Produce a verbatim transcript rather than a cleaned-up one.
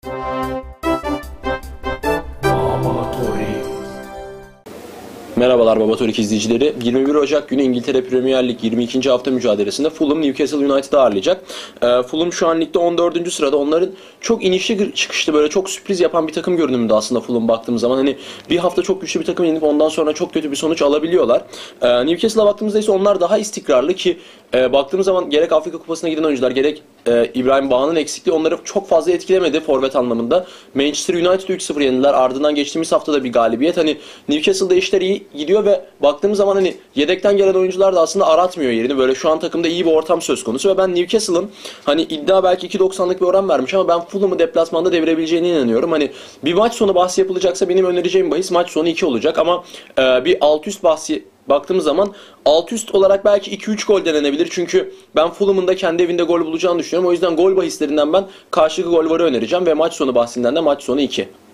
Merhabalar Babatorik izleyicileri. yirmi bir Ocak günü İngiltere Premier Lig yirmi ikinci hafta mücadelesinde Fulham Newcastle United'ı ağırlayacak. Ee, Fulham şu an ligde on dördüncü sırada. Onların çok inişli çıkışlı böyle çok sürpriz yapan bir takım görünümünde aslında Fulham baktığımız zaman. Hani bir hafta çok güçlü bir takım yenip ondan sonra çok kötü bir sonuç alabiliyorlar. Ee, Newcastle'a baktığımızda ise onlar daha istikrarlı ki e, baktığımız zaman gerek Afrika Kupası'na giden oyuncular gerek e, İbrahim Bağ'ın eksikliği onları çok fazla etkilemedi forvet anlamında. Manchester United'ı üç sıfır yendiler. Ardından geçtiğimiz haftada bir galibiyet. Hani Newcastle'da işler iyi gidiyor ve baktığımız zaman hani yedekten gelen oyuncular da aslında aratmıyor yerini. Böyle şu an takımda iyi bir ortam söz konusu ve ben Newcastle'ın hani iddia belki iki doksanlık bir oran vermiş ama ben Fulham'ı deplasmanda devirebileceğine inanıyorum. Hani bir maç sonu bahsi yapılacaksa benim önereceğim bahis maç sonu iki olacak ama e, bir alt üst bahsi baktığımız zaman alt üst olarak belki iki üç gol denenebilir. Çünkü ben Fulham'ın da kendi evinde gol bulacağını düşünüyorum. O yüzden gol bahislerinden ben karşılıklı gol varı önereceğim ve maç sonu bahsinden de maç sonu iki.